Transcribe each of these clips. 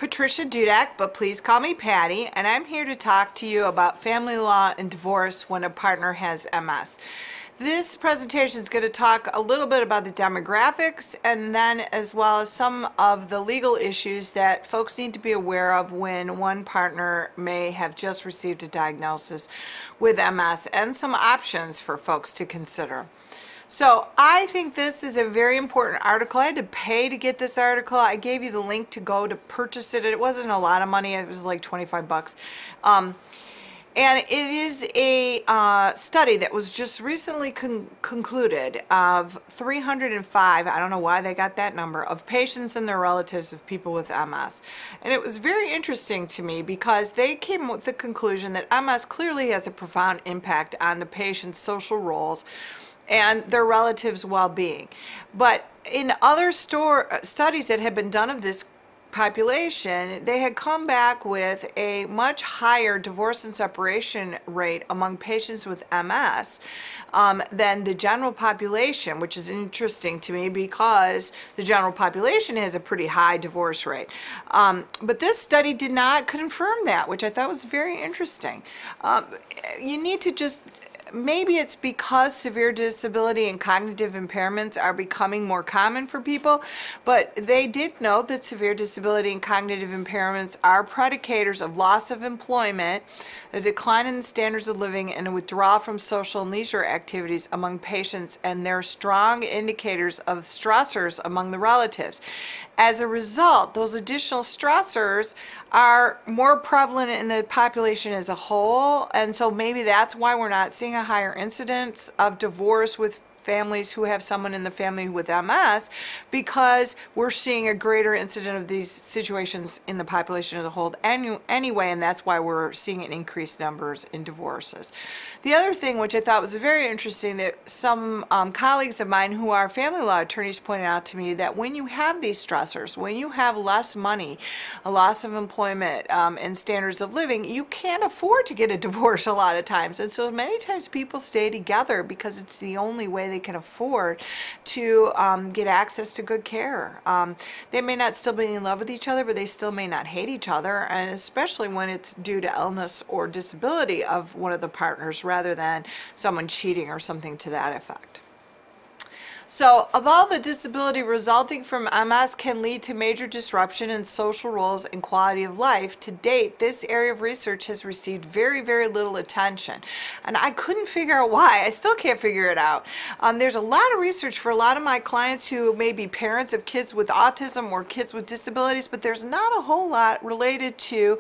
Patricia Dudek, but please call me Patty, and I'm here to talk to you about family law and divorce when a partner has MS. This presentation is going to talk a little bit about the demographics and then as well as some of the legal issues that folks need to be aware of when one partner may have just received a diagnosis with MS and some options for folks to consider. So I think this is a very important article. I had to pay to get this article. I gave you the link to go to purchase it. It wasn't a lot of money. It was like 25 bucks. And it is a study that was just recently concluded of 305, I don't know why they got that number, of patients and their relatives of people with MS. And it was very interesting to me because they came with the conclusion that MS clearly has a profound impact on the patient's social roles and their relatives' well-being. But in other studies that had been done of this population, they had come back with a much higher divorce and separation rate among patients with MS than the general population, which is interesting to me because the general population has a pretty high divorce rate. But this study did not confirm that, which I thought was very interesting. You need to just maybe it's because severe disability and cognitive impairments are becoming more common for people, but they did note that severe disability and cognitive impairments are predicators of loss of employment, a decline in the standards of living, and a withdrawal from social and leisure activities among patients, and they're strong indicators of stressors among the relatives. As a result, those additional stressors are more prevalent in the population as a whole, and so maybe that's why we're not seeing a higher incidence of divorce with families who have someone in the family with MS, because we're seeing a greater incidence of these situations in the population as a whole anyway, and that's why we're seeing an increased numbers in divorces. The other thing which I thought was very interesting that some colleagues of mine who are family law attorneys pointed out to me, that when you have these stressors, when you have less money, a loss of employment, and standards of living, you can't afford to get a divorce a lot of times, and so many times people stay together because it's the only way they can afford to get access to good care. They may not still be in love with each other, but they still may not hate each other, and especially when it's due to illness or disability of one of the partners rather than someone cheating or something to that effect. So, although the disability resulting from MS can lead to major disruption in social roles and quality of life, to date, this area of research has received very, very little attention. And I couldn't figure out why. I still can't figure it out. There's a lot of research for a lot of my clients who may be parents of kids with autism or kids with disabilities, but there's not a whole lot related to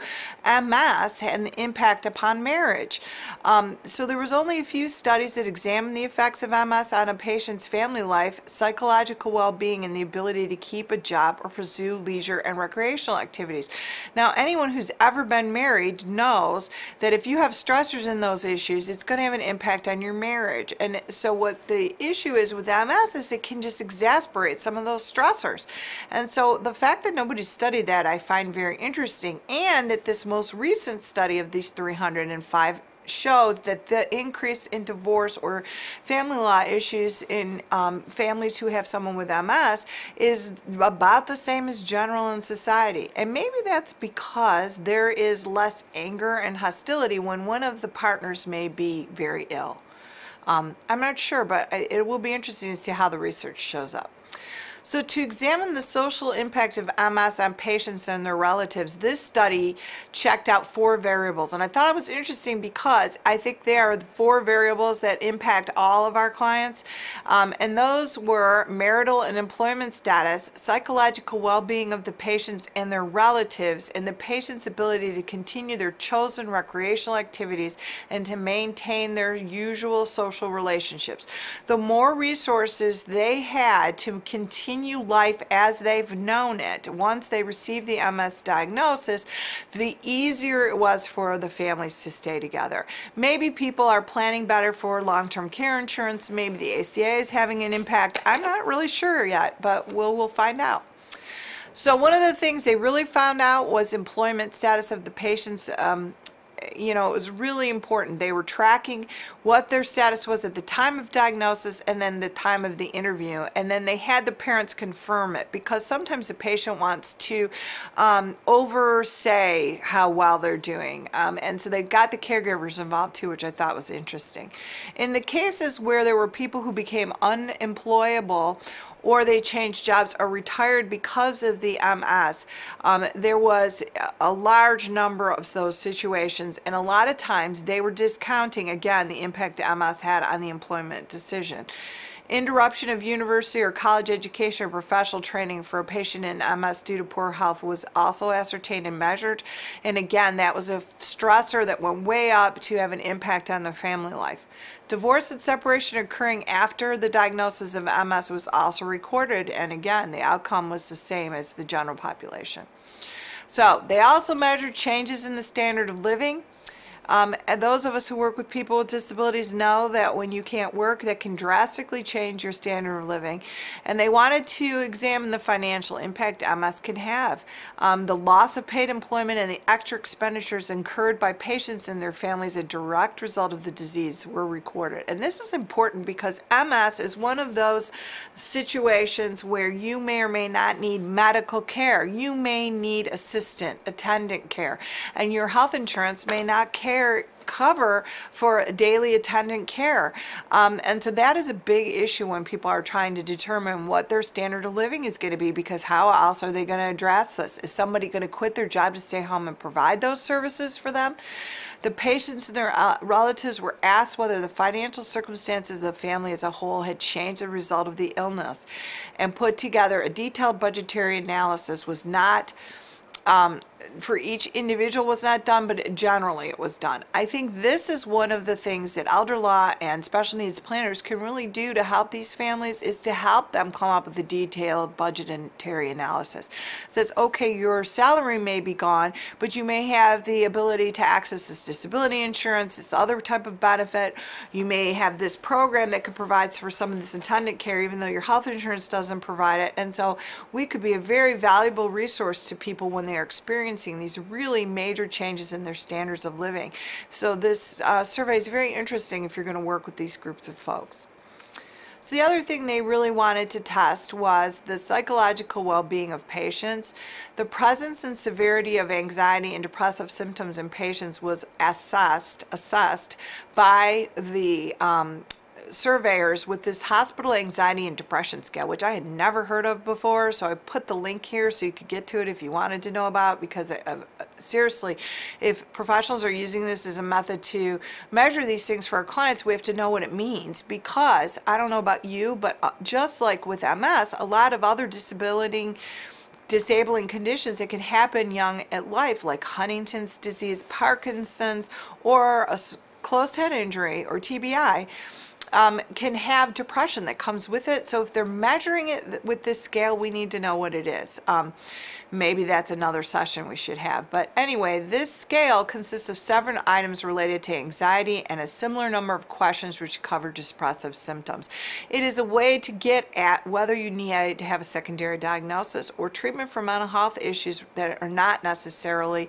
MS and the impact upon marriage. So there was only a few studies that examined the effects of MS on a patient's family life, psychological well-being, and the ability to keep a job or pursue leisure and recreational activities. Now, anyone who's ever been married knows that if you have stressors in those issues, it's going to have an impact on your marriage. And so what the issue is with MS is it can just exacerbate some of those stressors. And so the fact that nobody studied that I find very interesting, and that this most recent study of these 305 showed that the increase in divorce or family law issues in families who have someone with MS is about the same as general in society. And maybe that's because there is less anger and hostility when one of the partners may be very ill. I'm not sure, but it will be interesting to see how the research shows up. So to examine the social impact of MS on patients and their relatives, this study checked out 4 variables. And I thought it was interesting because I think there are 4 variables that impact all of our clients. And those were marital and employment status, psychological well-being of the patients and their relatives, and the patient's ability to continue their chosen recreational activities and to maintain their usual social relationships. The more resources they had to continue life as they've known it once they received the MS diagnosis, the easier it was for the families to stay together. Maybe people are planning better for long-term care insurance. Maybe the ACA is having an impact. I'm not really sure yet, but we'll find out. So one of the things they really found out was employment status of the patients you know, it was really important. They were tracking what their status was at the time of diagnosis and then the time of the interview. And then they had the parents confirm it, because sometimes the patient wants to oversay how well they're doing. And so they got the caregivers involved too, which I thought was interesting. In the cases where there were people who became unemployable, or they changed jobs or retired because of the MS, there was a large number of those situations, and a lot of times they were discounting, again, the impact the MS had on the employment decision. Interruption of university or college education or professional training for a patient in MS due to poor health was also ascertained and measured. And again, that was a stressor that went way up to have an impact on their family life. Divorce and separation occurring after the diagnosis of MS was also recorded, and again, the outcome was the same as the general population. So they also measured changes in the standard of living. And those of us who work with people with disabilities know that when you can't work, that can drastically change your standard of living. And they wanted to examine the financial impact MS can have. The loss of paid employment and the extra expenditures incurred by patients and their families, a direct result of the disease, were recorded. And this is important because MS is one of those situations where you may or may not need medical care. You may need attendant care, and your health insurance may not cover for daily attendant care. And so that is a big issue when people are trying to determine what their standard of living is going to be, because how else are they going to address this? Is somebody going to quit their job to stay home and provide those services for them? The patients and their relatives were asked whether the financial circumstances of the family as a whole had changed as a result of the illness, and put together a detailed budgetary analysis. Was not for each individual was not done, but generally it was done. I think this is one of the things that elder law and special needs planners can really do to help these families, is to help them come up with a detailed budgetary analysis. It says, okay, your salary may be gone, but you may have the ability to access this disability insurance, this other type of benefit. You may have this program that could provide for some of this attendant care, even though your health insurance doesn't provide it. And so we could be a very valuable resource to people when they are experiencing these really major changes in their standards of living. So this survey is very interesting if you're going to work with these groups of folks. So the other thing they really wanted to test was the psychological well-being of patients. The presence and severity of anxiety and depressive symptoms in patients was assessed by the surveyors with this hospital anxiety and depression scale, which I had never heard of before. So I put the link here so you could get to it if you wanted to know about, because seriously, if professionals are using this as a method to measure these things for our clients, we have to know what it means, because I don't know about you, but just like with MS, a lot of other disabling conditions that can happen young at life, like Huntington's disease, Parkinson's, or a closed head injury or TBI, can have depression that comes with it. So if they're measuring it with this scale, we need to know what it is. Maybe that's another session we should have. But anyway, this scale consists of 7 items related to anxiety and a similar number of questions which cover depressive symptoms. It is a way to get at whether you need to have a secondary diagnosis or treatment for mental health issues that are not necessarily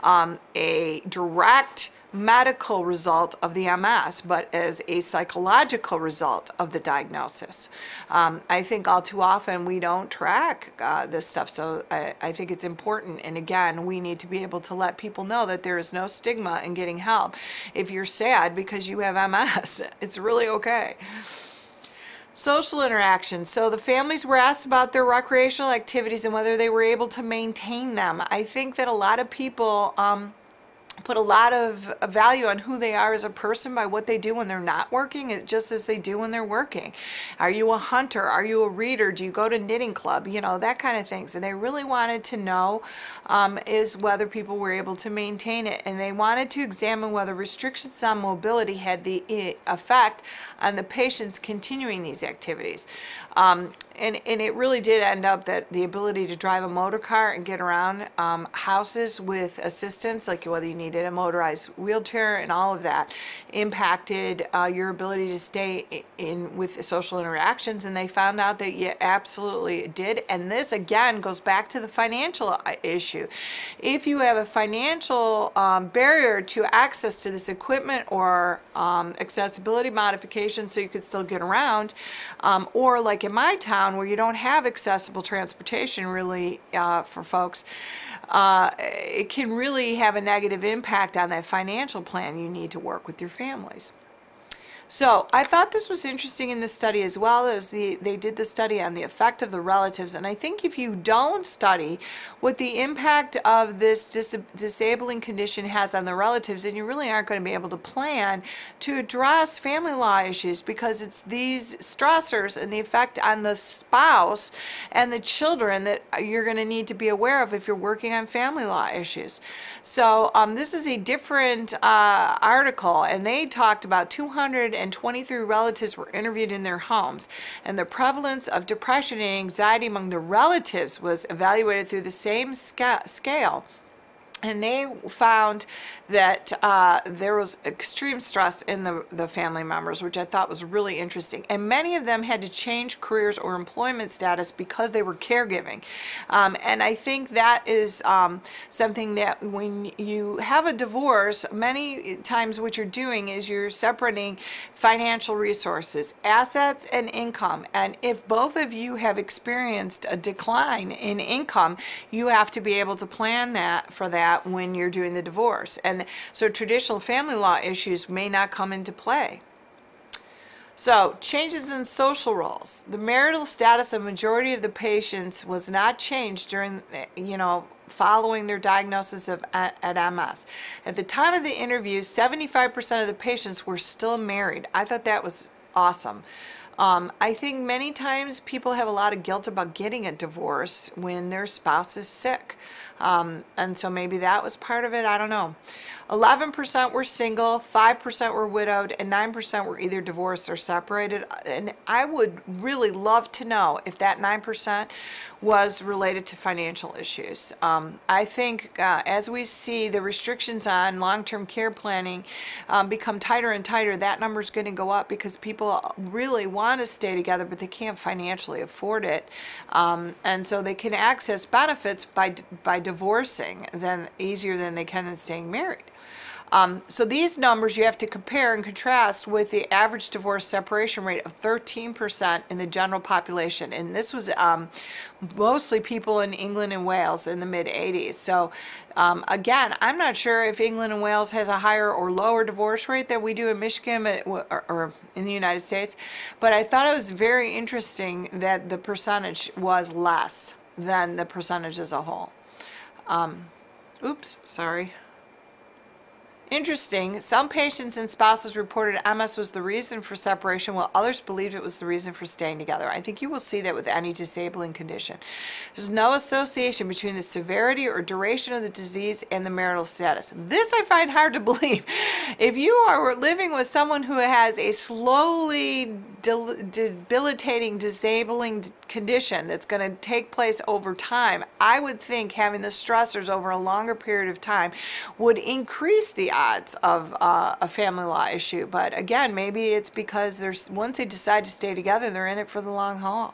a direct medical result of the MS, but as a psychological result of the diagnosis. I think all too often we don't track this stuff, so I think it's important. And again, we need to be able to let people know that there is no stigma in getting help. If you're sad because you have MS, it's really okay. Social interaction. So the families were asked about their recreational activities and whether they were able to maintain them. I think that a lot of people put a lot of value on who they are as a person by what they do when they're not working, just as they do when they're working. Are you a hunter? Are you a reader? Do you go to knitting club? You know, that kind of things. And they really wanted to know is whether people were able to maintain it. And they wanted to examine whether restrictions on mobility had the effect on the patients continuing these activities. And it really did end up that the ability to drive a motor car and get around houses with assistance, like whether you need needed a motorized wheelchair, and all of that impacted your ability to stay in with social interactions, and they found out that you absolutely did. And this again goes back to the financial issue. If you have a financial barrier to access to this equipment or accessibility modifications so you could still get around, or like in my town where you don't have accessible transportation really for folks, it can really have a negative impact on that financial plan you need to work with your families. So I thought this was interesting in this study, as well as they did the study on the effect of the relatives. And I think if you don't study what the impact of this disabling condition has on the relatives, then you really aren't going to be able to plan to address family law issues, because it's these stressors and the effect on the spouse and the children that you're going to need to be aware of if you're working on family law issues. So this is a different article, and they talked about 223 relatives were interviewed in their homes, and the prevalence of depression and anxiety among the relatives was evaluated through the same scale. And they found that there was extreme stress in the family members, which I thought was really interesting. And many of them had to change careers or employment status because they were caregiving. And I think that is something that when you have a divorce, many times what you're doing is you're separating financial resources, assets, and income. And if both of you have experienced a decline in income, you have to be able to plan for that when you're doing the divorce. And so traditional family law issues may not come into play. So, changes in social roles. The marital status of majority of the patients was not changed during, following their diagnosis at MS. At the time of the interview, 75% of the patients were still married. I thought that was awesome. I think many times people have a lot of guilt about getting a divorce when their spouse is sick. And so maybe that was part of it. I don't know. 11% were single, 5% were widowed, and 9% were either divorced or separated. And I would really love to know if that 9% was related to financial issues. I think as we see the restrictions on long-term care planning become tighter and tighter, that number is going to go up because people really want to stay together, but they can't financially afford it. And so they can access benefits by divorcing easier than they can than staying married. So these numbers you have to compare and contrast with the average divorce separation rate of 13% in the general population. And this was mostly people in England and Wales in the mid-80s. So again, I'm not sure if England and Wales has a higher or lower divorce rate than we do in Michigan or in the United States. But I thought it was very interesting that the percentage was less than the percentage as a whole. Oops, sorry. Interesting, some patients and spouses reported MS was the reason for separation, while others believed it was the reason for staying together. I think you will see that with any disabling condition. There's no association between the severity or duration of the disease and the marital status. This I find hard to believe. If you are living with someone who has a slowly debilitating, disabling condition that's going to take place over time, I would think having the stressors over a longer period of time would increase the odds of a family law issue. But again, maybe it's because once they decide to stay together, they're in it for the long haul.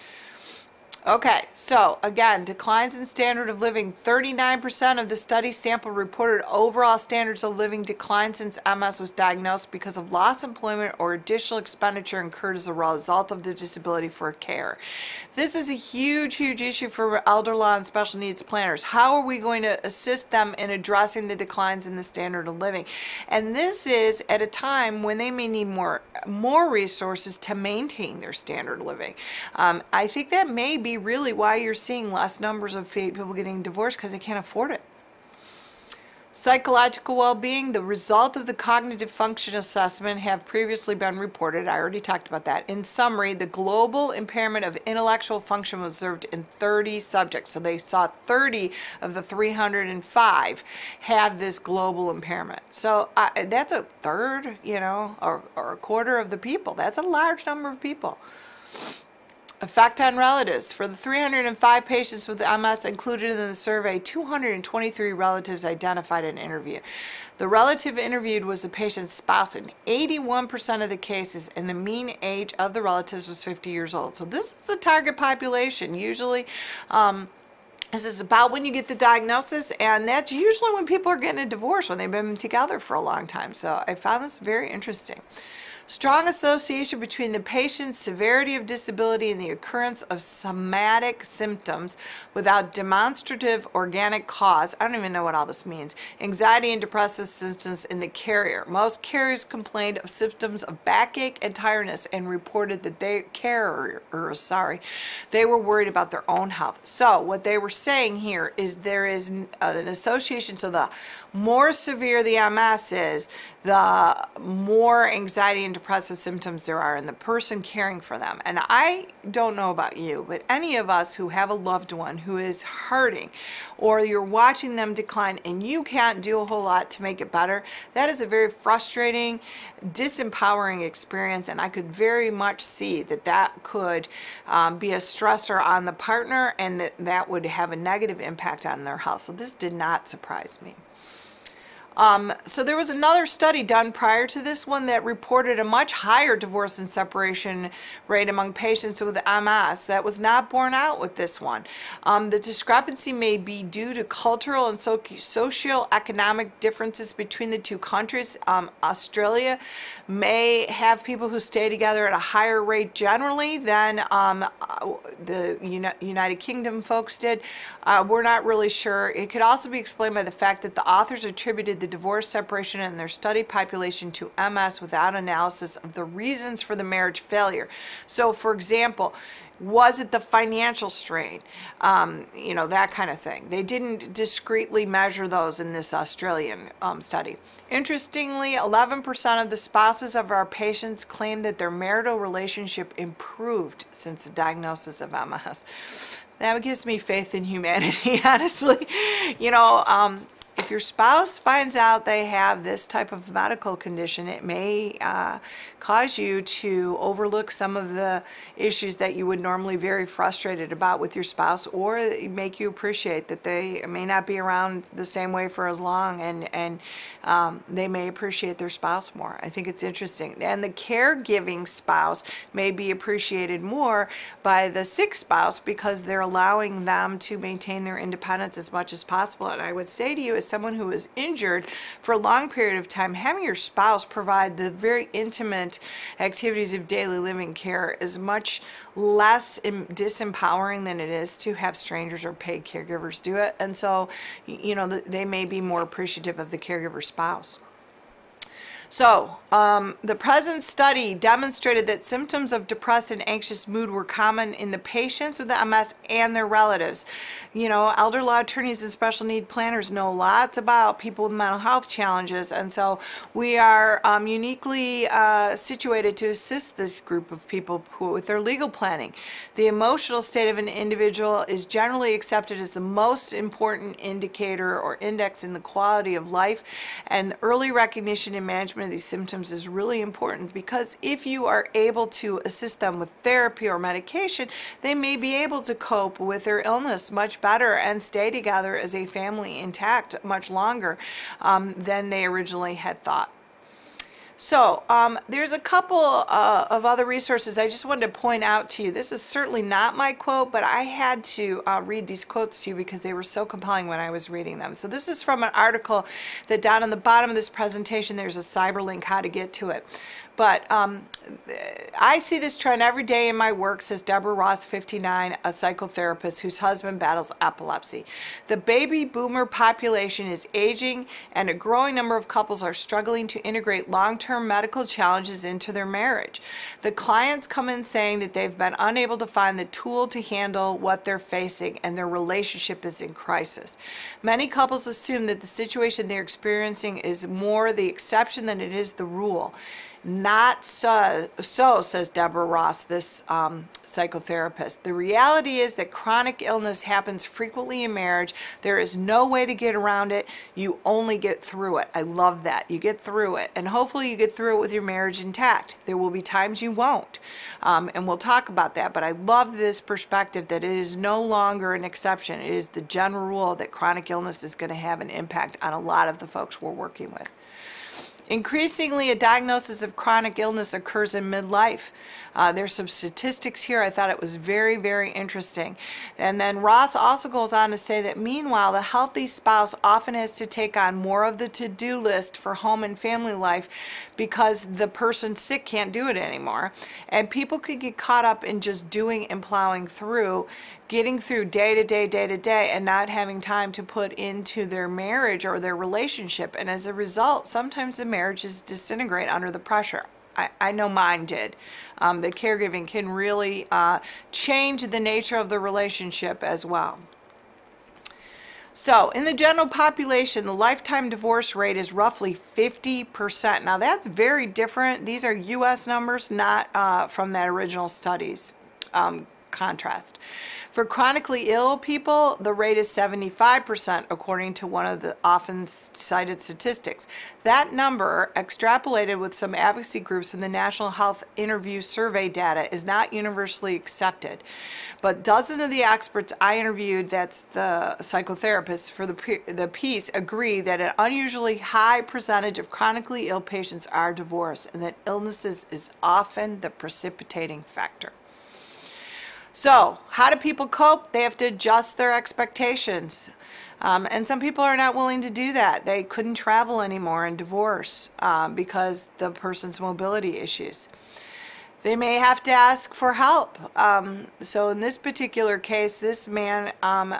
Okay, so again, declines in standard of living. 39% of the study sample reported overall standards of living declined since MS was diagnosed because of lost employment or additional expenditure incurred as a result of the disability for care. This is a huge, huge issue for elder law and special needs planners. How are we going to assist them in addressing the declines in the standard of living? And this is at a time when they may need more resources to maintain their standard of living. I think that may be really why you're seeing less numbers of people getting divorced, because they can't afford it. Psychological well-being, the result of the cognitive function assessment have previously been reported. I already talked about that. In summary, the global impairment of intellectual function was observed in 30 subjects. So they saw 30 of the 305 have this global impairment. So that's a third, or a quarter of the people. That's a large number of people. Effect on relatives. For the 305 patients with MS included in the survey, 223 relatives identified an interview. The relative interviewed was the patient's spouse in 81% of the cases, and the mean age of the relatives was 50 years old. So this is the target population. Usually, this is about when you get the diagnosis, and that's usually when people are getting a divorce, when they've been together for a long time. So I found this very interesting. Strong association between the patient's severity of disability and the occurrence of somatic symptoms without demonstrative organic cause. I don't even know what all this means. Anxiety and depressive symptoms in the carrier. Most carriers complained of symptoms of backache and tiredness and reported that they were worried about their own health. So what they were saying here is there is an association. So the more severe the MS is, the more anxiety and depressive symptoms there are in the person caring for them. And I don't know about you, but any of us who have a loved one who is hurting, or you're watching them decline and you can't do a whole lot to make it better, that is a very frustrating, disempowering experience, and I could very much see that that could be a stressor on the partner, and that would have a negative impact on their health. So this did not surprise me. So there was another study done prior to this one that reported a much higher divorce and separation rate among patients with MS that was not borne out with this one. The discrepancy may be due to cultural and socioeconomic differences between the two countries. Australia may have people who stay together at a higher rate generally than the United Kingdom folks did. We're not really sure. It could also be explained by the fact that the authors attributed the divorce, separation, and their study population to MS without analysis of the reasons for the marriage failure. So, for example, was it the financial strain? That kind of thing. They didn't discreetly measure those in this Australian study. Interestingly, 11% of the spouses of our patients claimed that their marital relationship improved since the diagnosis of MS. That gives me faith in humanity, honestly. If your spouse finds out they have this type of medical condition, it may cause you to overlook some of the issues that you would normally be very frustrated about with your spouse, or make you appreciate that they may not be around the same way for as long, and they may appreciate their spouse more. I think it's interesting. And the caregiving spouse may be appreciated more by the sick spouse because they're allowing them to maintain their independence as much as possible. And I would say to you, as someone who is injured for a long period of time, having your spouse provide the very intimate activities of daily living care is much less disempowering than it is to have strangers or paid caregivers do it. And so, they may be more appreciative of the caregiver spouse. So, the present study demonstrated that symptoms of depressed and anxious mood were common in the patients with the MS and their relatives. Elder law attorneys and special need planners know lots about people with mental health challenges, and so we are uniquely situated to assist this group of people with their legal planning. The emotional state of an individual is generally accepted as the most important indicator or index in the quality of life, and early recognition and management of these symptoms is really important, because if you are able to assist them with therapy or medication, they may be able to cope with their illness much better and stay together as a family intact much longer than they originally had thought. So there's a couple of other resources I just wanted to point out to you. This is certainly not my quote, but I had to read these quotes to you because they were so compelling when I was reading them. So this is from an article that down on the bottom of this presentation, there's a cyber link how to get to it. But I see this trend every day in my work, says Deborah Ross, 59, a psychotherapist whose husband battles epilepsy. The baby boomer population is aging, and a growing number of couples are struggling to integrate long-term medical challenges into their marriage. The clients come in saying that they've been unable to find the tool to handle what they're facing, and their relationship is in crisis. Many couples assume that the situation they're experiencing is more the exception than it is the rule. Not so, says Deborah Ross, this psychotherapist. The reality is that chronic illness happens frequently in marriage. There is no way to get around it. You only get through it. I love that. You get through it. And hopefully you get through it with your marriage intact. There will be times you won't. And we'll talk about that. But I love this perspective that it is no longer an exception. It is the general rule that chronic illness is going to have an impact on a lot of the folks we're working with. Increasingly, a diagnosis of chronic illness occurs in midlife. There's some statistics here. I thought it was very, very interesting. And then Ross also goes on to say that meanwhile, the healthy spouse often has to take on more of the to-do list for home and family life because the person sick can't do it anymore. And people could get caught up in just doing and plowing through, getting through day to day, and not having time to put into their marriage or their relationship. And as a result, sometimes the marriages disintegrate under the pressure. I know mine did. The caregiving can really change the nature of the relationship as well. So in the general population, the lifetime divorce rate is roughly 50%. Now that's very different. These are U.S. numbers, not from that original study's contrast. For chronically ill people, the rate is 75%, according to one of the often cited statistics. That number, extrapolated with some advocacy groups in the National Health Interview Survey data, is not universally accepted. But dozens of the experts I interviewed, that's the psychotherapists for the piece, agree that an unusually high percentage of chronically ill patients are divorced, and that illnesses is often the precipitating factor. So, how do people cope? They have to adjust their expectations. And some people are not willing to do that. They couldn't travel anymore in divorce because the person's mobility issues. They may have to ask for help. So in this particular case, this man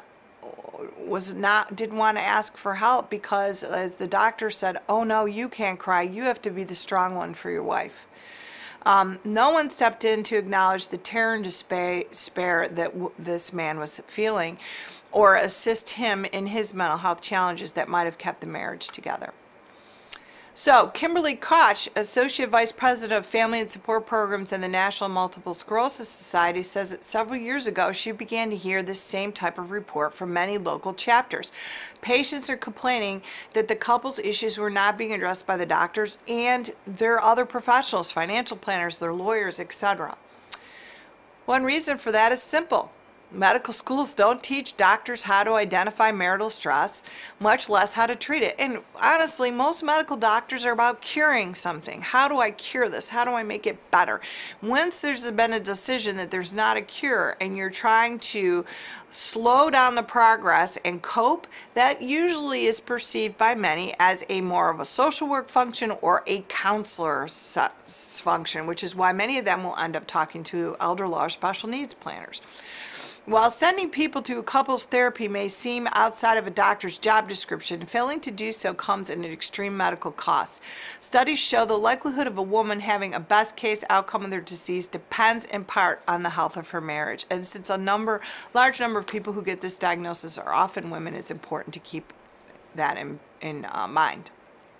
didn't want to ask for help because, as the doctor said, oh no, you can't cry. You have to be the strong one for your wife. No one stepped in to acknowledge the terror and despair that this man was feeling or assist him in his mental health challenges that might have kept the marriage together. So, Kimberly Koch, Associate Vice President of Family and Support Programs in the National Multiple Sclerosis Society, says that several years ago she began to hear this same type of report from many local chapters. Patients are complaining that the couple's issues were not being addressed by the doctors and their other professionals, financial planners, their lawyers, etc. One reason for that is simple. Medical schools don't teach doctors how to identify marital stress, much less how to treat it. And honestly, most medical doctors are about curing something. How do I cure this? How do I make it better? Once there's been a decision that there's not a cure and you're trying to slow down the progress and cope, that usually is perceived by many as a more of a social work function or a counselor's function, which is why many of them will end up talking to elder law or special needs planners. While sending people to a couples therapy may seem outside of a doctor's job description, failing to do so comes at an extreme medical cost. Studies show the likelihood of a woman having a best case outcome of their disease depends in part on the health of her marriage. And since a large number of people who get this diagnosis are often women, it's important to keep that in mind.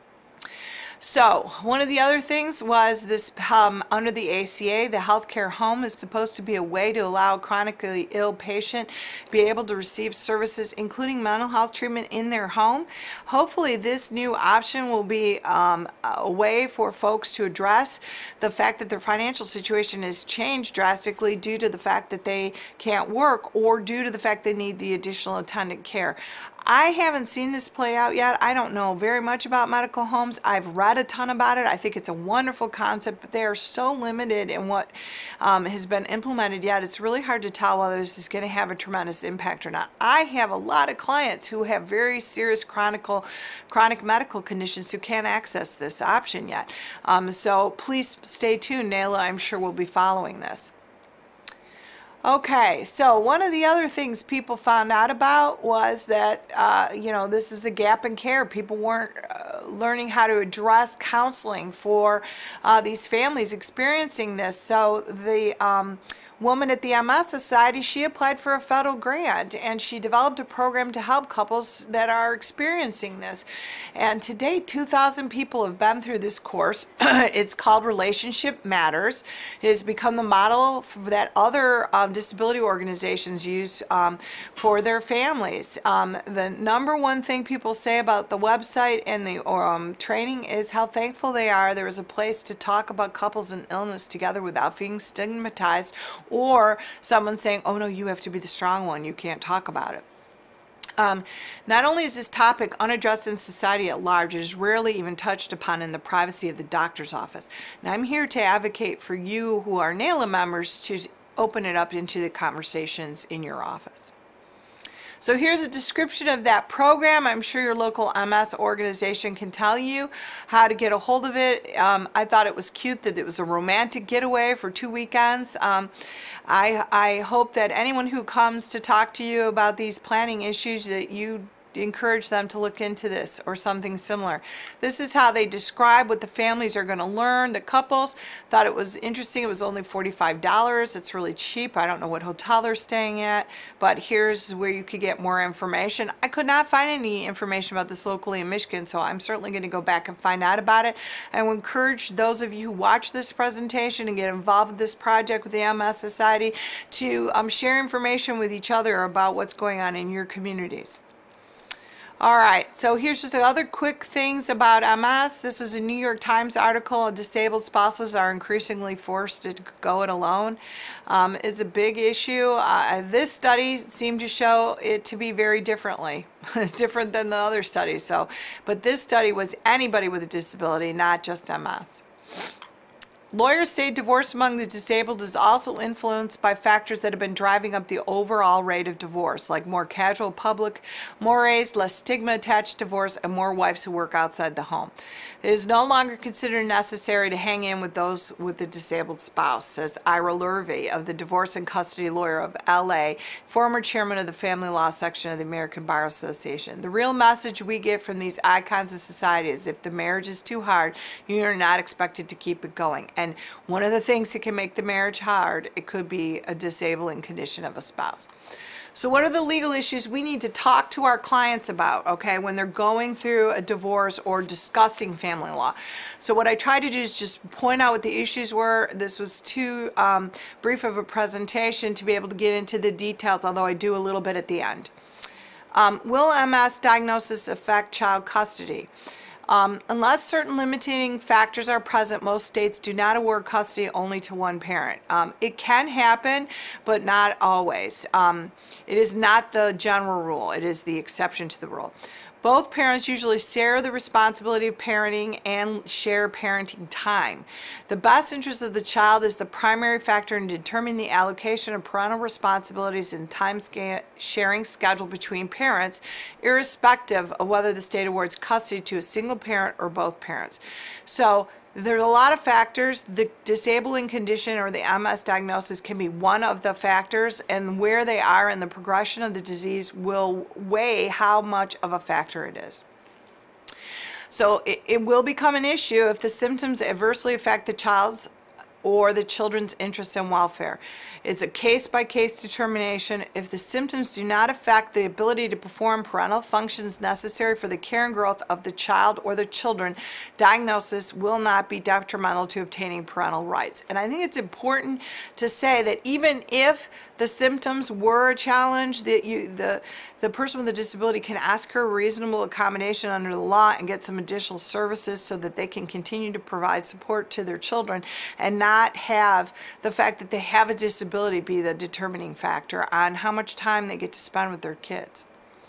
So, one of the other things was this, under the ACA, the healthcare home is supposed to be a way to allow a chronically ill patient be able to receive services, including mental health treatment in their home. Hopefully, this new option will be a way for folks to address the fact that their financial situation has changed drastically due to the fact that they can't work or due to the fact they need the additional attendant care. I haven't seen this play out yet. I don't know very much about medical homes. I've read a ton about it. I think it's a wonderful concept, but they are so limited in what has been implemented yet. It's really hard to tell whether this is going to have a tremendous impact or not. I have a lot of clients who have very serious chronic medical conditions who can't access this option yet. So please stay tuned. NAELA, I'm sure, will be following this. Okay, so one of the other things people found out about was that, this is a gap in care. People weren't learning how to address counseling for these families experiencing this. So woman at the MS Society, she applied for a federal grant and she developed a program to help couples that are experiencing this. And to date, 2,000 people have been through this course. It's called Relationship Matters. It has become the model that other disability organizations use for their families. The number one thing people say about the website and the training is how thankful they are there is a place to talk about couples and illness together without being stigmatized or someone saying, oh no, you have to be the strong one, you can't talk about it. Not only is this topic unaddressed in society at large, it is rarely even touched upon in the privacy of the doctor's office. Now I'm here to advocate for you who are NAELA members to open it up into the conversations in your office. So here's a description of that program. I'm sure your local MS organization can tell you how to get a hold of it. I thought it was cute that it was a romantic getaway for 2 weekends. I hope that anyone who comes to talk to you about these planning issues, that you encourage them to look into this or something similar. This is how they describe what the families are going to learn. The couples thought it was interesting. It was only $45. It's really cheap. I don't know what hotel they're staying at, but here's where you could get more information. I could not find any information about this locally in Michigan, so I'm certainly going to go back and find out about it. I will encourage those of you who watch this presentation and get involved with this project with the MS Society to share information with each other about what's going on in your communities. All right, so here's just other quick things about MS. This was a New York Times article. Disabled spouses are increasingly forced to go it alone. It's a big issue. This study seemed to show it to be very different than the other studies. But this study was anybody with a disability, not just MS. Lawyers say divorce among the disabled is also influenced by factors that have been driving up the overall rate of divorce, like more casual public mores, less stigma attached to divorce, and more wives who work outside the home. It is no longer considered necessary to hang in with those with a disabled spouse, says Ira Lurvey of the Divorce and Custody Lawyer of LA, former chairman of the Family Law section of the American Bar Association. The real message we get from these icons of society is if the marriage is too hard, you are not expected to keep it going. And one of the things that can make the marriage hard, it could be a disabling condition of a spouse. So what are the legal issues we need to talk to our clients about, okay, when they're going through a divorce or discussing family law? So what I tried to do is just point out what the issues were. This was too brief of a presentation to be able to get into the details, although I do a little bit at the end. Will MS diagnosis affect child custody? Unless certain limiting factors are present, most states do not award custody only to one parent. It can happen, but not always. It is not the general rule. It is the exception to the rule. Both parents usually share the responsibility of parenting and share parenting time. The best interest of the child is the primary factor in determining the allocation of parental responsibilities and time sharing schedule between parents, irrespective of whether the state awards custody to a single parent or both parents. So there's a lot of factors. The disabling condition or the MS diagnosis can be one of the factors, and where they are in the progression of the disease will weigh how much of a factor it is. So it will become an issue if the symptoms adversely affect the child's or the children's interest and welfare. It's a case-by-case determination. If the symptoms do not affect the ability to perform parental functions necessary for the care and growth of the child or the children, diagnosis will not be detrimental to obtaining parental rights. And I think it's important to say that even if the symptoms were a challenge, that the person with a disability can ask for a reasonable accommodation under the law and get some additional services so that they can continue to provide support to their children and not have the fact that they have a disability be the determining factor on how much time they get to spend with their kids.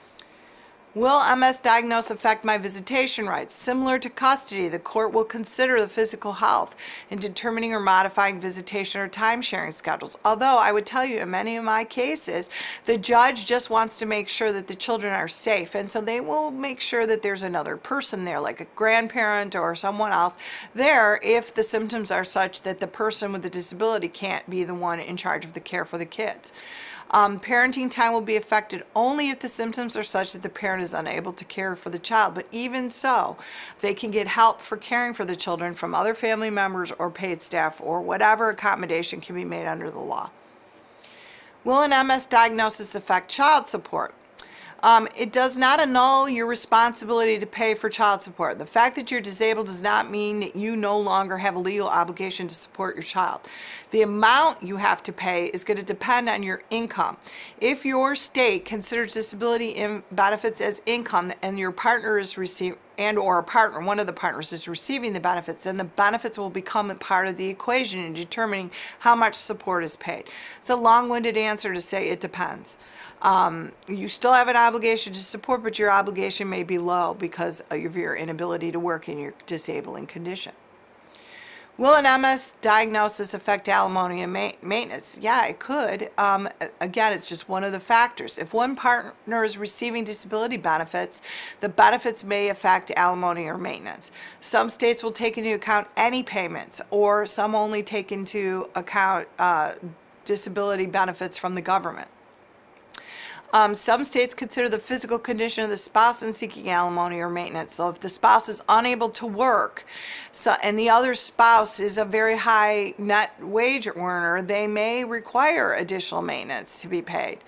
Will MS diagnosis affect my visitation rights? Similar to custody, the court will consider the physical health in determining or modifying visitation or time-sharing schedules. Although I would tell you in many of my cases, the judge just wants to make sure that the children are safe, and so they will make sure that there's another person there, like a grandparent or someone else there, if the symptoms are such that the person with the disability can't be the one in charge of the care for the kids. Parenting time will be affected only if the symptoms are such that the parent is unable to care for the child. But even so, they can get help for caring for the children from other family members or paid staff or whatever accommodation can be made under the law. Will an MS diagnosis affect child support? It does not annul your responsibility to pay for child support. The fact that you're disabled does not mean that you no longer have a legal obligation to support your child. The amount you have to pay is going to depend on your income. If your state considers disability benefits as income and your partner is receiving, and/or a partner, one of the partners is receiving the benefits, then the benefits will become a part of the equation in determining how much support is paid. It's a long-winded answer to say it depends. You still have an obligation to support, but your obligation may be low because of your inability to work in your disabling condition. Will an MS diagnosis affect alimony and maintenance? Yeah, it could. Again, it's just one of the factors. If one partner is receiving disability benefits, the benefits may affect alimony or maintenance. Some states will take into account any payments, or some only take into account disability benefits from the government. Some states consider the physical condition of the spouse in seeking alimony or maintenance. So if the spouse is unable to work and the other spouse is a very high net wage earner, they may require additional maintenance to be paid.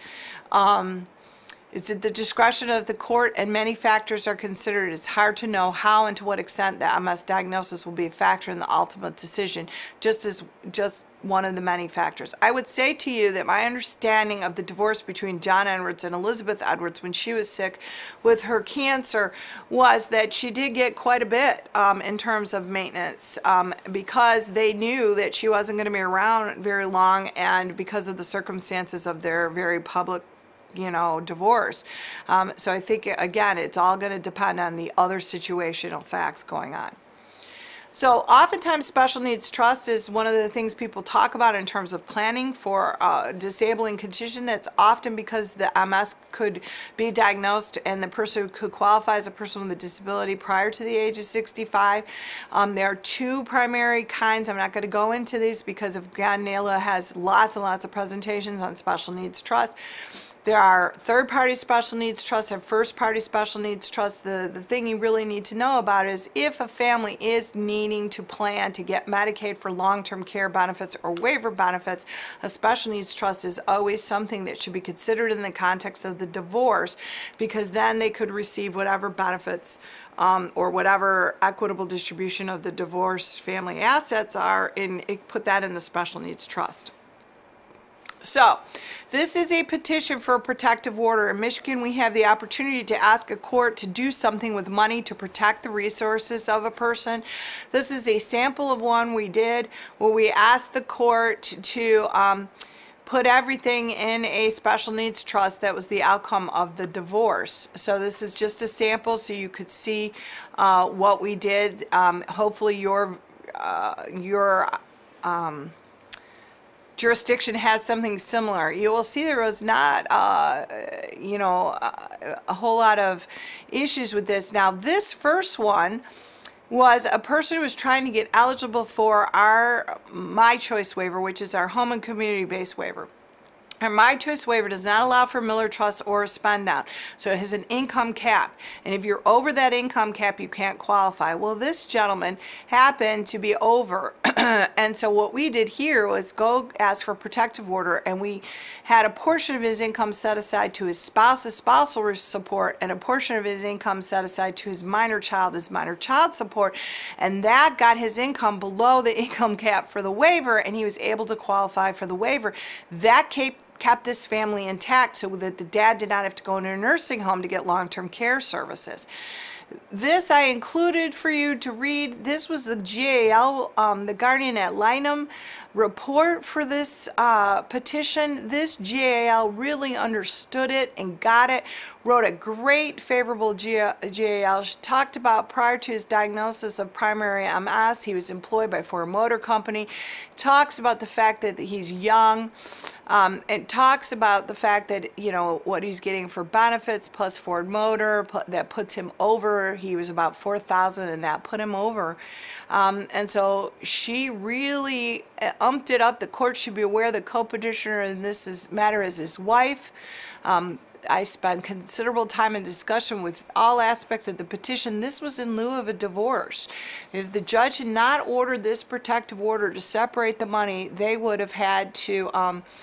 It's at the discretion of the court, and many factors are considered. It's hard to know how and to what extent the MS diagnosis will be a factor in the ultimate decision, just one of the many factors. I would say to you that my understanding of the divorce between John Edwards and Elizabeth Edwards when she was sick with her cancer was that she did get quite a bit in terms of maintenance because they knew that she wasn't going to be around very long, and because of the circumstances of their very public divorce. So I think, again, it's all going to depend on the other situational facts going on. So oftentimes special needs trust is one of the things people talk about in terms of planning for a disabling condition. That's often because the MS could be diagnosed and the person could qualify as a person with a disability prior to the age of 65. There are two primary kinds. I'm not going to go into these because, again, NAELA has lots and lots of presentations on special needs trust. There are third-party special needs trusts and first-party special needs trusts. The thing you really need to know about is if a family is needing to plan to get Medicaid for long-term care benefits or waiver benefits, a special needs trust is always something that should be considered in the context of the divorce, because then they could receive whatever benefits or whatever equitable distribution of the divorced family assets are, and put that in the special needs trust. So, this is a petition for a protective order. In Michigan, we have the opportunity to ask a court to do something with money to protect the resources of a person. This is a sample of one we did where we asked the court to put everything in a special needs trust. That was the outcome of the divorce. So this is just a sample so you could see what we did. Hopefully your jurisdiction has something similar. You will see there was not, a whole lot of issues with this. Now, this first one was a person who was trying to get eligible for our My Choice waiver, which is our home and community-based waiver. Our My Choice waiver does not allow for Miller Trust or a spend down. So it has an income cap. And if you're over that income cap, you can't qualify. Well, this gentleman happened to be over. And so what we did here was go ask for a protective order, and we had a portion of his income set aside to his spouse's spousal support and a portion of his income set aside to his minor child support. And that got his income below the income cap for the waiver, and he was able to qualify for the waiver. That kept this family intact so that the dad did not have to go into a nursing home to get long-term care services. This I included for you to read. This was the GAL, the guardian ad litem report for this petition. This GAL really understood it and got it, wrote a great favorable GAL. She talked about prior to his diagnosis of primary MS, he was employed by Ford Motor Company. Talks about the fact that he's young. It talks about the fact that, what he's getting for benefits plus Ford Motor, that puts him over. He was about $4,000 and that put him over. And so she really umped it up. The court should be aware the co-petitioner in this matter is his wife. I spent considerable time in discussion with all aspects of the petition. This was in lieu of a divorce. If the judge had not ordered this protective order to separate the money, they would have had to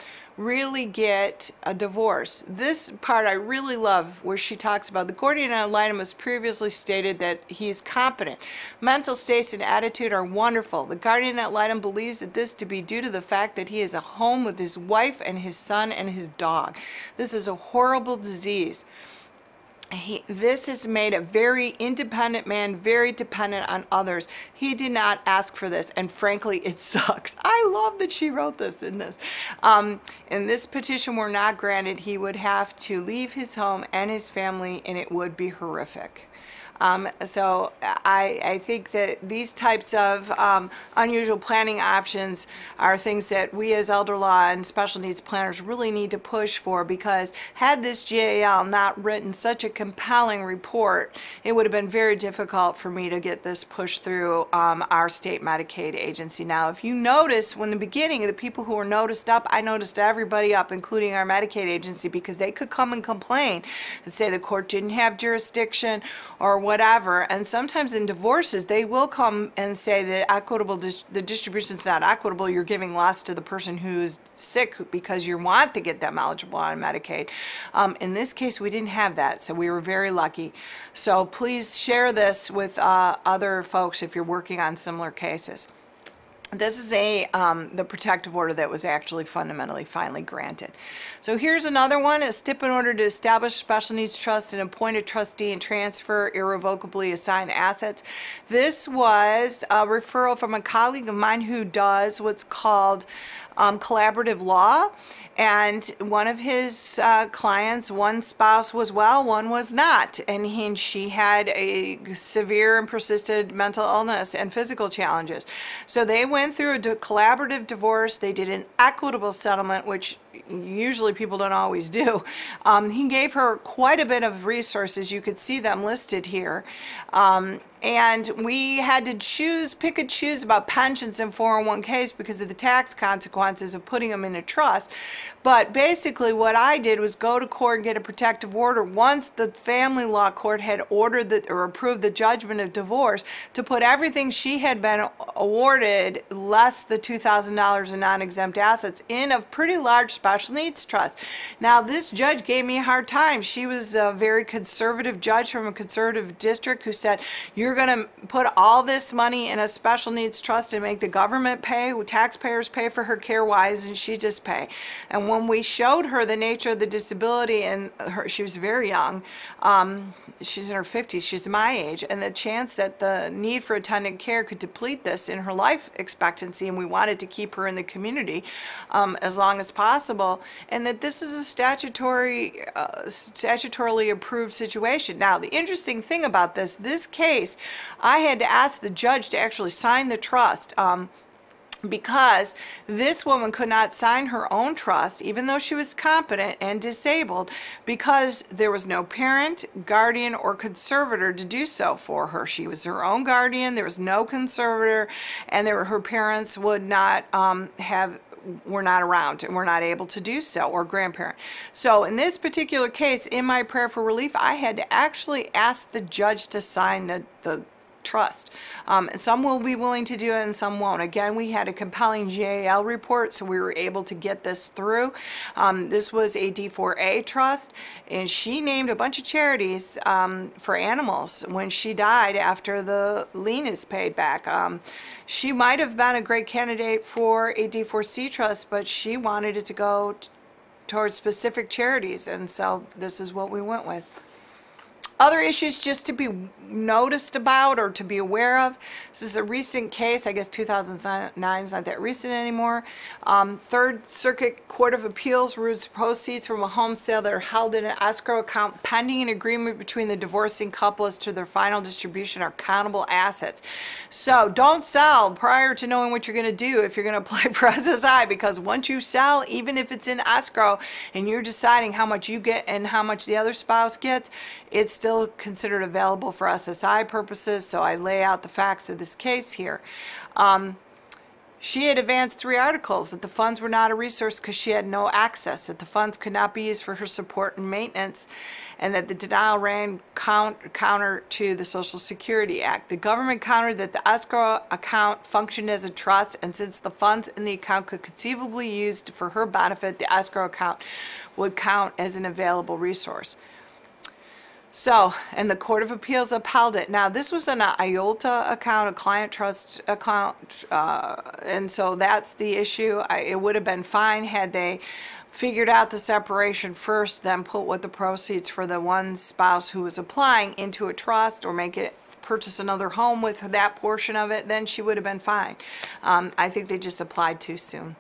really get a divorce. This part I really love, where she talks about the guardian ad litem has previously stated that he is competent. Mental states and attitude are wonderful. The guardian ad litem believes that this to be due to the fact that he is at home with his wife and his son and his dog. This is a horrible disease. This has made a very independent man, very dependent on others. He did not ask for this, and frankly, it sucks. I love that she wrote this in this. And this petition were not granted, he would have to leave his home and his family, and it would be horrific. So I think that these types of unusual planning options are things that we as elder law and special needs planners really need to push for, because had this GAL not written such a compelling report, it would have been very difficult for me to get this pushed through our state Medicaid agency. Now, if you notice, when the beginning, the people who were noticed up, I noticed everybody up, including our Medicaid agency, because they could come and complain and say the court didn't have jurisdiction or whatever. And sometimes in divorces, they will come and say that the distribution is not equitable. You're giving less to the person who's sick because you want to get them eligible on Medicaid. In this case, we didn't have that, so we were very lucky. So please share this with other folks if you're working on similar cases. This is the protective order that was actually fundamentally finally granted. So here's another one, a stipend order to establish special needs trust and appoint a trustee and transfer irrevocably assigned assets. This was a referral from a colleague of mine who does what's called collaborative law. And one of his clients, one spouse was well, one was not. And she had a severe and persistent mental illness and physical challenges. So they went through a collaborative divorce. They did an equitable settlement, which usually people don't always do. He gave her quite a bit of resources. You could see them listed here. And we had to pick and choose about pensions and 401ks because of the tax consequences of putting them in a trust. But basically what I did was go to court and get a protective order once the family law court had ordered or approved the judgment of divorce to put everything she had been awarded less the $2,000 in non-exempt assets in a pretty large special needs trust. Now this judge gave me a hard time. She was a very conservative judge from a conservative district who said, you're going to put all this money in a special needs trust and make the government pay, taxpayers pay for her care. Why isn't she just pay? And when we showed her the nature of the disability, and she was very young, she's in her 50s, she's my age, and the chance that the need for attendant care could deplete this in her life expectancy, and we wanted to keep her in the community as long as possible, and that this is a statutorily approved situation. Now, the interesting thing about this case, I had to ask the judge to actually sign the trust. Because this woman could not sign her own trust, even though she was competent and disabled, because there was no parent, guardian, or conservator to do so for her. She was her own guardian, there was no conservator, and her parents would not were not around and were not able to do so, or grandparent. So in this particular case, in my prayer for relief, I had to actually ask the judge to sign the trust. Some will be willing to do it and some won't. Again, we had a compelling GAL report, so we were able to get this through. This was a D4A trust, and she named a bunch of charities for animals when she died after the lien is paid back. She might have been a great candidate for a D4C trust, but she wanted it to go towards specific charities, and so this is what we went with. Other issues just to be noticed about or to be aware of. This is a recent case. I guess 2009 is not that recent anymore. Third Circuit Court of Appeals rules proceeds from a home sale that are held in an escrow account pending an agreement between the divorcing couple as to their final distribution are countable assets. So don't sell prior to knowing what you're going to do if you're going to apply for SSI, because once you sell, even if it's in escrow and you're deciding how much you get and how much the other spouse gets, it's still considered available for SSI purposes, so I lay out the facts of this case here. She had advanced 3 articles that the funds were not a resource because she had no access, that the funds could not be used for her support and maintenance, and that the denial ran counter to the Social Security Act. The government countered that the escrow account functioned as a trust, and since the funds in the account could conceivably be used for her benefit, the escrow account would count as an available resource. So, and the Court of Appeals upheld it. Now, this was an IOLTA account, a client trust account, and so that's the issue. It would have been fine had they figured out the separation first, then put what the proceeds for the one spouse who was applying into a trust, or make it purchase another home with that portion of it, then she would have been fine. I think they just applied too soon.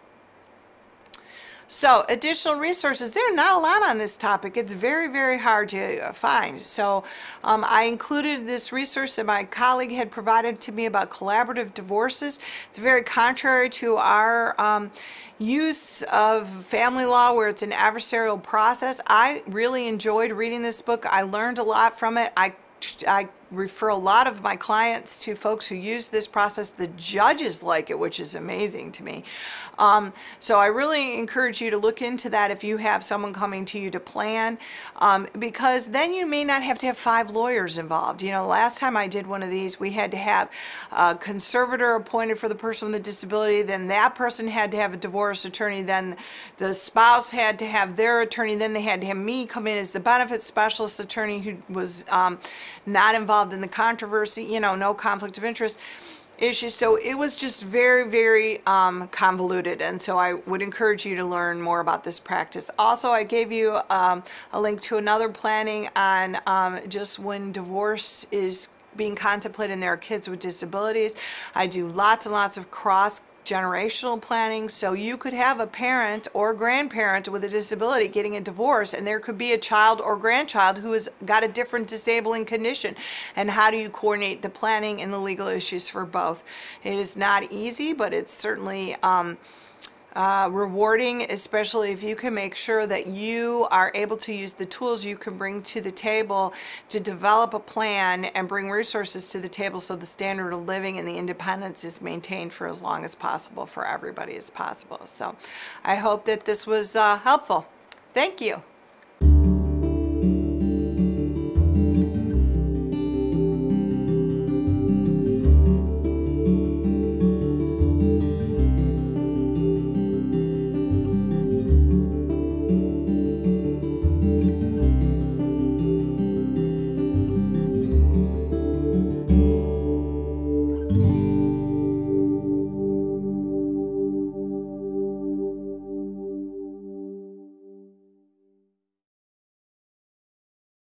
So, additional resources. There are not a lot on this topic. It's very, very hard to find. So, I included this resource that my colleague had provided to me about collaborative divorces. It's very contrary to our use of family law, where it's an adversarial process. I really enjoyed reading this book. I learned a lot from it. I refer a lot of my clients to folks who use this process. The judges like it, which is amazing to me. So I really encourage you to look into that if you have someone coming to you to plan, because then you may not have to have 5 lawyers involved. You know, last time I did one of these, we had to have a conservator appointed for the person with a disability, then that person had to have a divorce attorney, then the spouse had to have their attorney, then they had to have me come in as the benefits specialist attorney who was not involved in the controversy, you know, no conflict of interest issues. So it was just very, very convoluted, and so I would encourage you to learn more about this practice. Also, I gave you a link to another planning on just when divorce is being contemplated and there are kids with disabilities. I do lots and lots of cross-generational planning, so you could have a parent or grandparent with a disability getting a divorce, and there could be a child or grandchild who has got a different disabling condition, and how do you coordinate the planning and the legal issues for both? It is not easy, but it's certainly rewarding, especially if you can make sure that you are able to use the tools you can bring to the table to develop a plan and bring resources to the table, so the standard of living and the independence is maintained for as long as possible for everybody as possible. So I hope that this was helpful. Thank you.